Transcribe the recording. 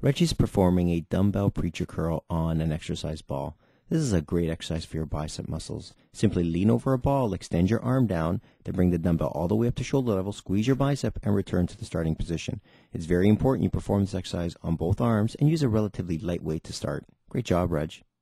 Reggie's performing a dumbbell preacher curl on an exercise ball. This is a great exercise for your bicep muscles. Simply lean over a ball, extend your arm down, then bring the dumbbell all the way up to shoulder level, squeeze your bicep, and return to the starting position. It's very important you perform this exercise on both arms and use a relatively light weight to start. Great job, Reg.